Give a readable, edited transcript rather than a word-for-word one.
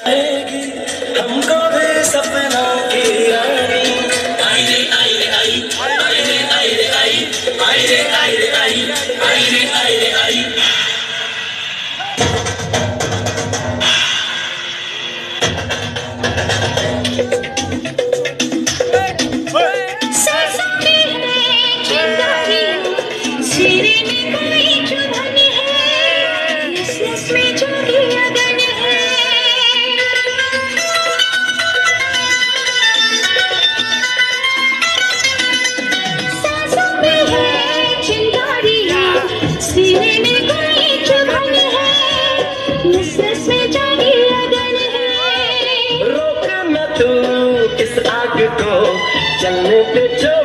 हमको भी सपनों की रानी आई रे आई रे आई आई रे आई रे आई आई रे आई रे आई आई रे आई रे आई। रोक न तू इस आग को जलने पे जो